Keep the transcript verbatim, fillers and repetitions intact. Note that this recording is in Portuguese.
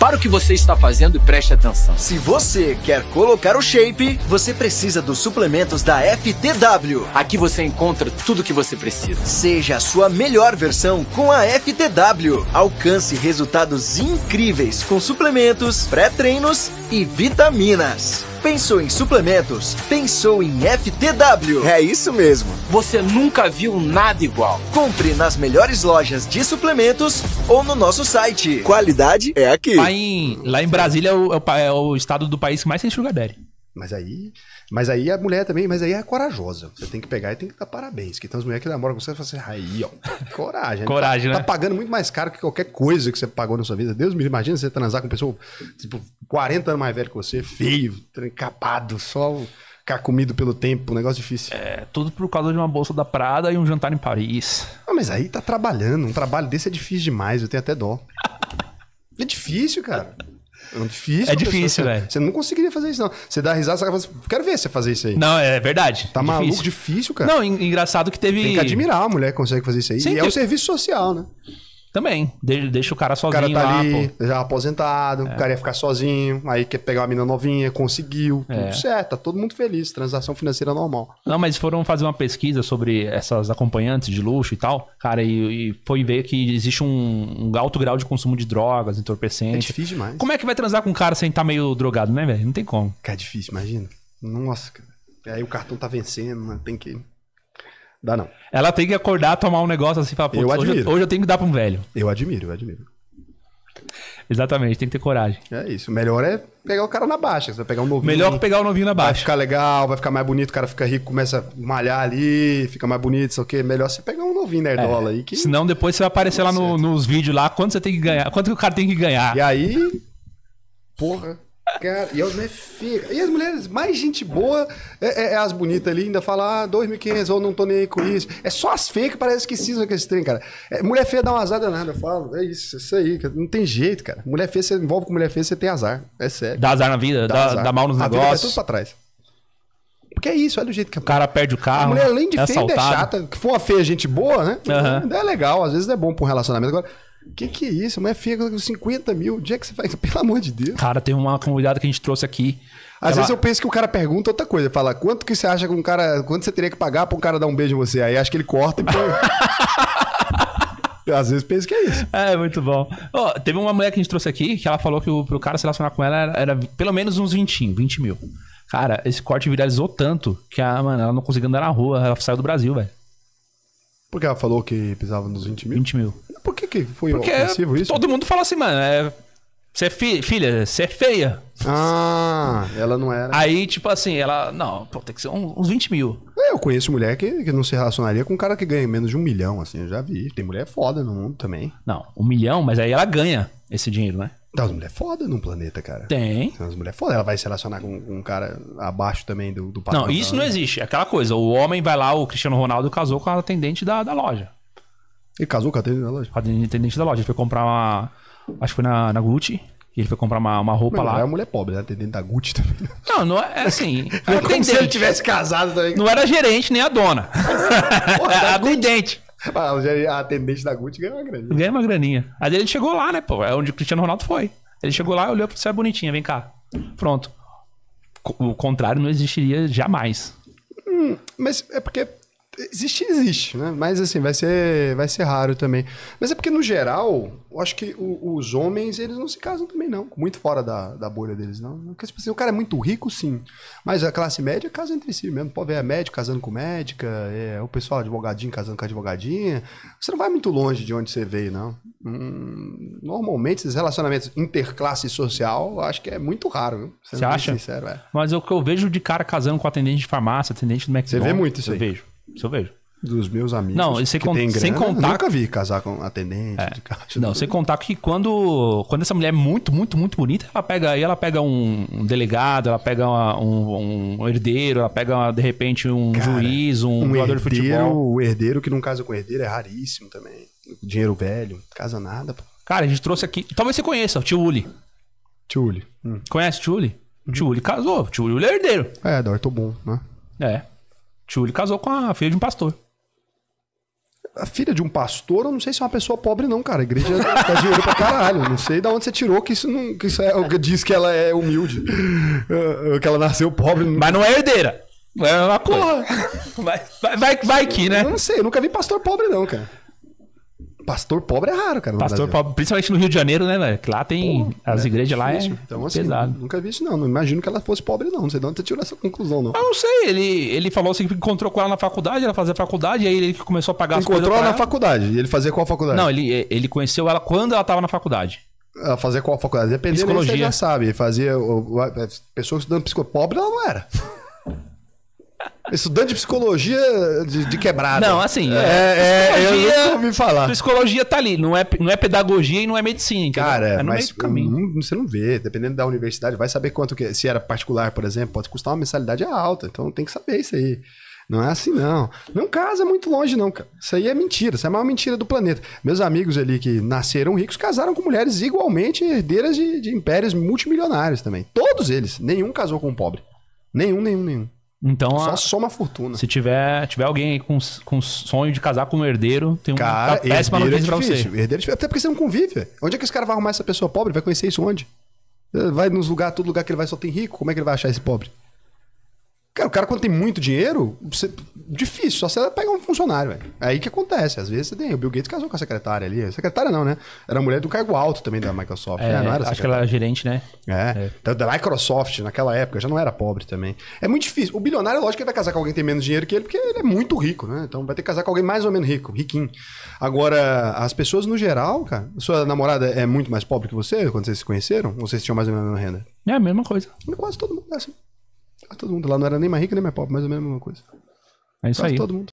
Para o que você está fazendo e preste atenção. Se você quer colocar o shape, você precisa dos suplementos da F T W. Aqui você encontra tudo o que você precisa. Seja a sua melhor versão com a F T W. Alcance resultados incríveis com suplementos, pré-treinos e vitaminas. Pensou em suplementos? Pensou em F T W. É isso mesmo. Você nunca viu nada igual. Compre nas melhores lojas de suplementos ou no nosso site. Qualidade é aqui. Lá em, lá em Brasília é o, é, o, é o estado do país que mais tem sugar daddy. Mas aí, mas aí a mulher também, mas aí é corajosa. Você tem que pegar e tem que dar parabéns. Que tem as mulheres que namoram com você e falam assim, aí, ó, coragem. Coragem, tá, né? Tá pagando muito mais caro que qualquer coisa que você pagou na sua vida. Deus me imagina você transar com uma pessoa, tipo, quarenta anos mais velho que você, feio, encapado, só ficar comido pelo tempo, um negócio difícil. É, tudo por causa de uma bolsa da Prada e um jantar em Paris. Ah, mas aí tá trabalhando. Um trabalho desse é difícil demais, eu tenho até dó. É difícil, cara. É difícil, é difícil, velho. Você não conseguiria fazer isso, não. Você dá risada, você fala assim, quero ver você fazer isso aí. Não, é verdade. Tá é maluco, difícil. difícil, cara. Não, engraçado que teve... Tem que admirar a mulher que consegue fazer isso aí. Sim, e tem... é um serviço social, né? Também. De deixa o cara sozinho lá. O cara tá lá, ali, pô. já aposentado, é. O cara ia ficar sozinho, aí quer pegar uma menina novinha, conseguiu, tudo é. certo, tá todo mundo feliz, transação financeira normal. Não, mas foram fazer uma pesquisa sobre essas acompanhantes de luxo e tal, cara, e, e foi ver que existe um, um alto grau de consumo de drogas, entorpecentes. É difícil demais. Como é que vai transar com um cara sem estar meio drogado, né, velho? Não tem como. Cara, é difícil, imagina. Nossa, cara. E aí o cartão tá vencendo, né? Tem que... Dá não. Ela tem que acordar, tomar um negócio assim e falar, pô, hoje, hoje eu tenho que dar pra um velho. Eu admiro, eu admiro. Exatamente, tem que ter coragem. É isso. O melhor é pegar o cara na baixa. Você vai pegar um novinho. Melhor que pegar o novinho na baixa. Vai ficar legal, vai ficar mais bonito, o cara fica rico, começa a malhar ali, fica mais bonito, sei o quê. Melhor você pegar um novinho nerdola é. aí. Que... Senão depois você vai aparecer lá no, nos vídeos lá, quanto você tem que ganhar, quanto que o cara tem que ganhar. E aí, porra... Cara, e as mulheres feias. E as mulheres mais gente boa é, é, é as bonitas ali, ainda falam, ah, dois mil e quinhentos, ou não tô nem aí com isso. É só as feias que parece que cisam com esse trem, cara. É, mulher feia dá uma azar danada, eu falo. É isso, é isso aí, cara. Não tem jeito, cara. Mulher feia, você envolve com mulher feia, você tem azar. É sério. Dá azar na vida, dá, dá, dá mal nos a negócios. Vida é tudo pra trás. Porque é isso, olha o jeito que... O cara perde o carro. A mulher, além de é feia, é chata. Que for uma feia, gente boa, né? Uhum. É legal, às vezes é bom pra um relacionamento. Agora... Que que é isso? Mulher feia com cinquenta mil. Onde é que você faz? Pelo amor de Deus. Cara, tem uma convidada que a gente trouxe aqui. Às ela... vezes eu penso que o cara pergunta outra coisa. Fala, quanto que você acha que um cara... Quanto você teria que pagar pra um cara dar um beijo em você? Aí acho que ele corta e põe... Às vezes penso que é isso. É, muito bom. Oh, teve uma mulher que a gente trouxe aqui que ela falou que o, pro cara se relacionar com ela era, era pelo menos uns vinte, vinte mil. Cara, esse corte viralizou tanto que a, mano, ela não conseguia andar na rua. Ela saiu do Brasil, velho. Porque ela falou que precisava nos vinte mil? vinte mil. Por que, que foi Porque ofensivo isso? Todo mundo fala assim, mano, é... Você é fi... filha, você é feia. Ah, ela não era. Aí, tipo assim, ela... Não, pô, tem que ser uns vinte mil. Eu conheço mulher que, que não se relacionaria com um cara que ganha menos de um milhão, assim, eu já vi. Tem mulher foda no mundo também. Não, um milhão, mas aí ela ganha esse dinheiro, né? Tem umas mulheres foda no planeta, cara. Tem. Tem umas mulheres foda. Ela vai se relacionar com, com um cara abaixo também do, do patrão. Não, isso não existe. É aquela coisa. O homem vai lá, o Cristiano Ronaldo casou com a atendente da, da loja. Ele casou com a atendente da loja? Com a atendente da loja. Ele foi comprar uma... Acho que foi na, na Gucci. E ele foi comprar uma, uma roupa mas lá. Não é mulher pobre, né? Atendente da Gucci também. Não, não é assim. Não é como se ele tivesse casado também. Não era gerente nem a dona. Porra, é a atendente. Ah, a atendente da Gucci ganha uma graninha. Ganha uma graninha. Aí ele chegou lá, né, pô? É onde o Cristiano Ronaldo foi. Ele chegou lá e olhou pra você, é bonitinha, vem cá. Pronto. O contrário não existiria jamais. Hum, mas é porque... Existe, existe, né? Mas assim, vai ser, vai ser raro também. Mas é porque, no geral, eu acho que o, os homens, eles não se casam também, não. Muito fora da, da bolha deles, não. Porque, assim, o cara é muito rico, sim. Mas a classe média casa entre si mesmo. Pode ver a médico casando com médica, é, o pessoal advogadinho casando com advogadinha. Você não vai muito longe de onde você veio, não. Hum, normalmente, esses relacionamentos interclasse social, eu acho que é muito raro, viu? Você, você acha? Sincero, é. Mas o que eu vejo de cara casando com atendente de farmácia, atendente do McDonald's... Você vê muito isso eu aí? Vejo. Isso eu vejo. Dos meus amigos não, sem, que con tem grana, sem contar... eu nunca vi casar com atendente é. de caixa. Não, sem contar que quando, quando essa mulher é muito, muito, muito bonita, ela pega aí, ela pega um, um delegado, ela pega uma, um, um herdeiro, ela pega, de repente, um Cara, juiz, um, um jogador herdeiro, de futebol. O herdeiro que não casa com herdeiro é raríssimo também. Dinheiro velho, casa nada. Pô. Cara, a gente trouxe aqui... Talvez você conheça, o tio Uli. Tio Uli. Hum. Conhece o tio Uli? O tio Uli casou, o tio Uli é herdeiro. É, da Ortobon, né? É. O tio Uli casou com a filha de um pastor. a filha de um pastor, eu não sei se é uma pessoa pobre não, cara. A igreja dá dinheiro pra caralho. Não sei de onde você tirou que isso não... Que isso é, diz que ela é humilde. Que ela nasceu pobre. Mas não é herdeira. É uma coisa. Vai, vai, vai, vai que, né? Eu não sei, eu nunca vi pastor pobre não, cara. Pastor pobre é raro, cara. Pastor pobre, principalmente no Rio de Janeiro, né, velho? Que lá tem... Pô, as é igrejas difícil. Lá é então, assim, pesado. Nunca vi isso não. Não imagino que ela fosse pobre não. Não sei de onde você tirou essa conclusão, não. Eu não sei. Ele, ele falou assim que encontrou com ela na faculdade, ela fazia faculdade, e aí ele começou a pagar as coisas Encontrou ela na ela. faculdade. E ele fazia qual faculdade? Não, ele, ele conheceu ela quando ela tava na faculdade. Ela fazia qual faculdade? Dependendo, você já sabe. Fazia... O, a pessoa estudando psicologia. Pobre ela não era. Estudante de psicologia de, de quebrada. Não, assim... É, é, é eu nunca ouvi falar. Psicologia tá ali. Não é, não é pedagogia e não é medicina, entendeu? Cara, é no mas meio do caminho. Não, você não vê. Dependendo da universidade, vai saber quanto que... Se era particular, por exemplo, pode custar uma mensalidade alta. Então tem que saber isso aí. Não é assim, não. Não casa muito longe, não, cara. Isso aí é mentira. Isso é a maior mentira do planeta. Meus amigos ali que nasceram ricos casaram com mulheres igualmente herdeiras de, de impérios multimilionários também. Todos eles. Nenhum casou com um pobre. Nenhum, nenhum, nenhum. Então, só a, soma fortuna. Se tiver, tiver alguém aí com, com sonho de casar com um herdeiro, tem uma cara, péssima notícia pra você. Herdeiro é até porque você não convive. Véio. Onde é que esse cara vai arrumar essa pessoa pobre? Vai conhecer isso onde? Vai nos lugares, todo lugar que ele vai só tem rico. Como é que ele vai achar esse pobre? Cara, o cara quando tem muito dinheiro, você... difícil, só você pega um funcionário, velho. É aí que acontece. Às vezes você tem. O Bill Gates casou com a secretária ali. A secretária não, né? Era a mulher do cargo alto também da Microsoft. É, né? Não era acho que ela era gerente, né? É. é. Da Microsoft, naquela época, já não era pobre também. É muito difícil. O bilionário, lógico que ele vai casar com alguém que tem menos dinheiro que ele, porque ele é muito rico, né? Então vai ter que casar com alguém mais ou menos rico, riquinho. Agora, as pessoas no geral, cara, sua namorada é muito mais pobre que você quando vocês se conheceram? Ou vocês tinham mais ou menos a mesma renda? É a mesma coisa. Quase todo mundo é assim. Todo mundo lá não era nem mais rico nem mais pobre, mais ou menos a mesma coisa. É isso Quase aí. todo mundo.